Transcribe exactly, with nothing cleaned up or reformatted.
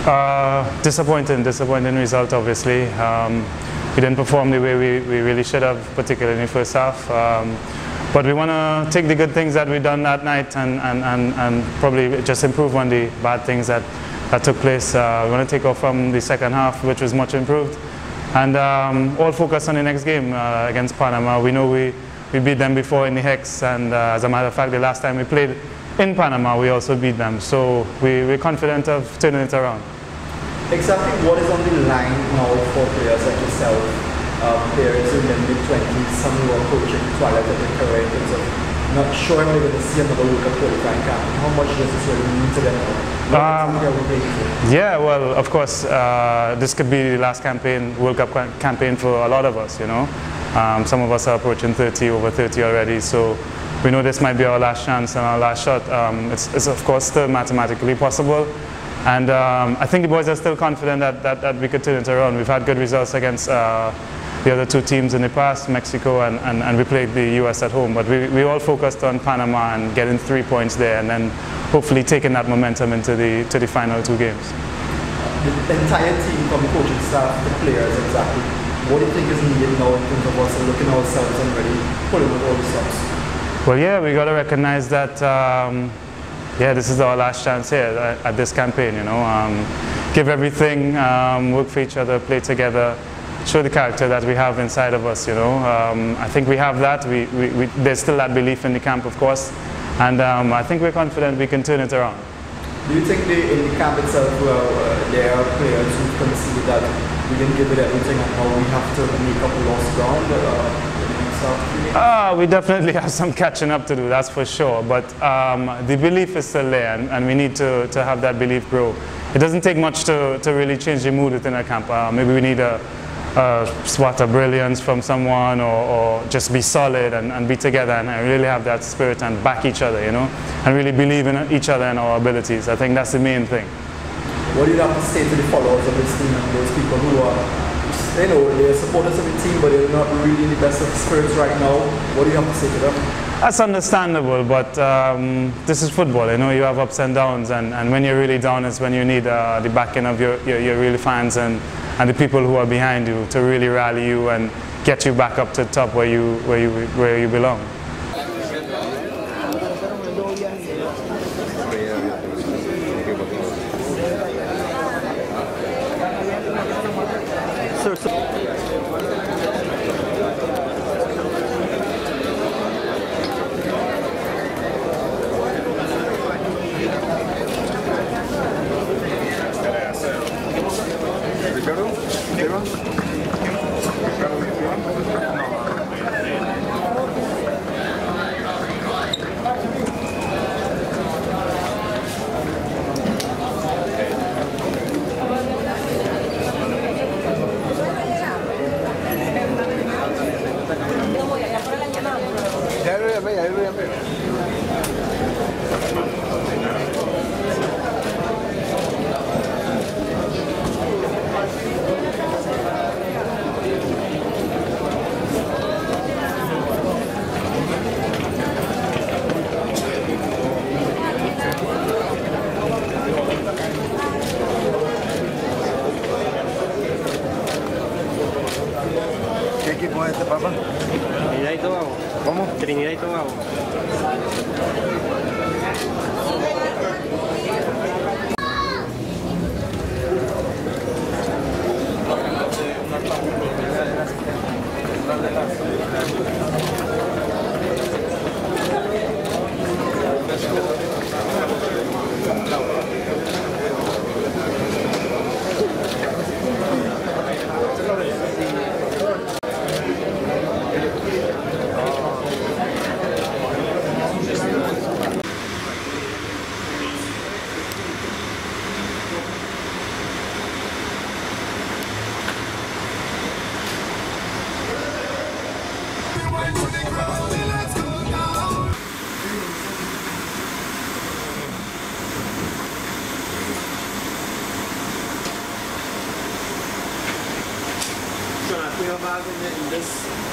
Uh, disappointing, disappointing result obviously. Um, we didn't perform the way we, we really should have, particularly in the first half. Um, but we want to take the good things that we done that night and, and, and, and probably just improve on the bad things that, that took place. Uh, we want to take off from the second half, which was much improved. And um, all focus on the next game uh, against Panama. We know we, we beat them before in the Hex, and uh, as a matter of fact, the last time we played in Panama, we also beat them. So we, we're confident of turning it around. Exactly what is on the line now for players like yourself, uh, players in their mid twenties, some who are approaching twilight of their career in terms of not sure if they're going to see another World Cup qualifying camp? How much does this really mean to them now? Um, yeah, well, of course, uh, this could be the last campaign, World Cup campaign for a lot of us, you know. Um, some of us are approaching thirty, over thirty already, so we know this might be our last chance and our last shot. Um, it's, it's of course still mathematically possible. And um, I think the boys are still confident that, that, that we could turn it around. We've had good results against uh, the other two teams in the past, Mexico, and, and, and we played the U S at home. But we, we all focused on Panama and getting three points there, and then hopefully taking that momentum into the, to the final two games. The entire team, from the coaching staff, the players, exactly. What do you think is needed now in terms of us looking at ourselves and ready, pulling with all the stops? Well, yeah, we got to recognize that um, yeah, this is our last chance here at, at this campaign, you know. Um, give everything, um, work for each other, play together, show the character that we have inside of us, you know. Um, I think we have that. We, we, we, there's still that belief in the camp, of course, and um, I think we're confident we can turn it around. Do you think the, in the camp itself, well, uh, there are players who concede that we didn't give it everything and now we have to make up a lost ground? Uh, Uh, we definitely have some catching up to do, that's for sure. But um, the belief is still there, and, and we need to, to have that belief grow. It doesn't take much to, to really change the mood within a camp. Uh, maybe we need a, a spot of brilliance from someone, or, or just be solid and, and be together and really have that spirit and back each other, you know, and really believe in each other and our abilities. I think that's the main thing. What do you have to say to the followers of this team and those people who are, you know, they're supporters of the team, but they're not really in the best of spirits right now? What do you have to say to them? That's understandable, but um, this is football, you know, you have ups and downs, and, and when you're really down is when you need uh, the backing of your, your, your real fans and, and the people who are behind you to really rally you and get you back up to the top where you, where you, where you belong. Sir, sir. ¿Qué equipo es este, papá? Trinidad y Tobago. ¿Cómo? Trinidad y Tobago. Jonathan, we have in this